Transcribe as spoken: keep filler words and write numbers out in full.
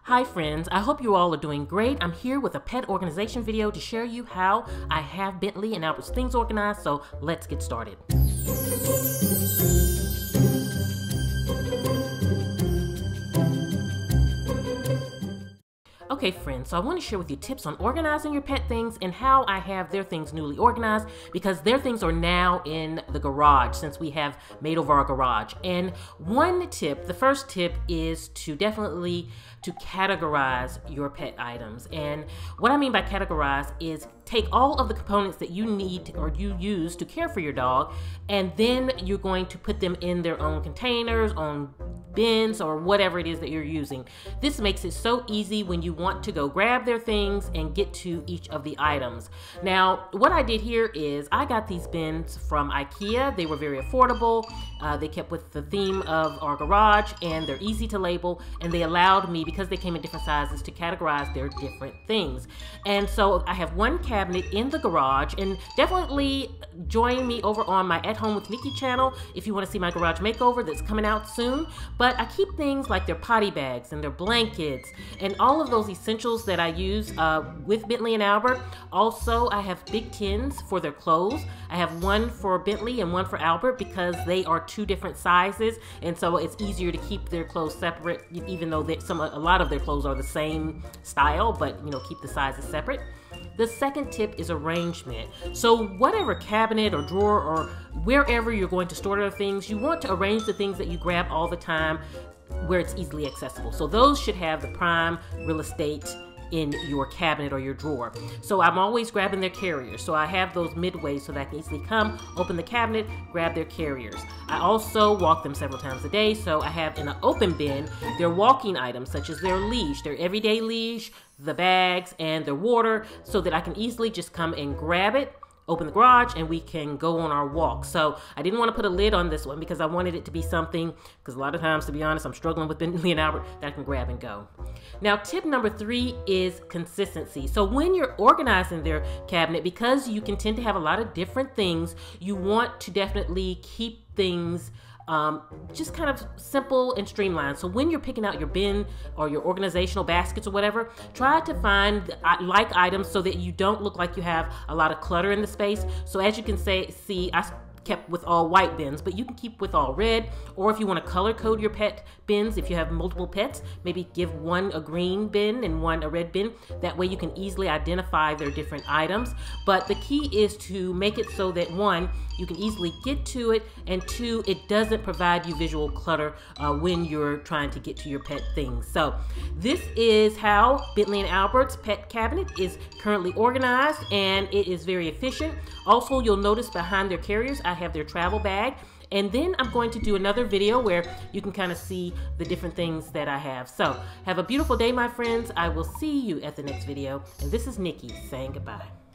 Hi friends, I hope you all are doing great. I'm here with a pet organization video to share you how I have Bentley and Albert's things organized, so let's get started. Okay friends, so I want to share with you tips on organizing your pet things and how I have their things newly organized, because their things are now in the garage since we have made over our garage. And one tip, the first tip is to definitely to categorize your pet items. And what I mean by categorize is take all of the components that you need or you use to care for your dog, and then you're going to put them in their own containers, on bins, or whatever it is that you're using. This makes it so easy when you want to go grab their things and get to each of the items. Now, what I did here is I got these bins from IKEA. They were very affordable. Uh, they kept with the theme of our garage, and they're easy to label, and they allowed me, because they came in different sizes, to categorize their different things. And so I have one cabinet in the garage, and definitely join me over on my At Home with Nikki channel if you want to see my garage makeover that's coming out soon. But I keep things like their potty bags and their blankets and all of those essentials that I use uh, with Bentley and Albert. Also, I have big tins for their clothes. I have one for Bentley and one for Albert because they are two different sizes, and so it's easier to keep their clothes separate, even though they, some a lot of their clothes are the same style, but you know, keep the sizes separate. The second tip is arrangement. So whatever cabinet or drawer or wherever you're going to store their things, you want to arrange the things that you grab all the time where it's easily accessible. So those should have the prime real estate in your cabinet or your drawer. So I'm always grabbing their carriers. So I have those midways so that I can easily come, open the cabinet, grab their carriers. I also walk them several times a day. So I have in an open bin their walking items, such as their leash, their everyday leash, the bags, and their water, so that I can easily just come and grab it, open the garage, and we can go on our walk. So I didn't want to put a lid on this one because I wanted it to be something, because a lot of times, to be honest, I'm struggling with Bentley and Albert, that I can grab and go. Now, tip number three is consistency. So when you're organizing their cabinet, because you can tend to have a lot of different things, you want to definitely keep things Um, just kind of simple and streamlined. So when you're picking out your bin or your organizational baskets or whatever, try to find like items so that you don't look like you have a lot of clutter in the space. So as you can say, see, I kept with all white bins, but you can keep with all red, or if you want to color code your pet bins, if you have multiple pets, maybe give one a green bin and one a red bin. That way you can easily identify their different items. But the key is to make it so that, one, you can easily get to it, and two, it doesn't provide you visual clutter uh, when you're trying to get to your pet things. So this is how Bentley and Albert's pet cabinet is currently organized, and it is very efficient. Also, you'll notice behind their carriers, I have their travel bag. And then I'm going to do another video where you can kind of see the different things that I have. So have a beautiful day, my friends. I will see you at the next video. And this is Nikki saying goodbye.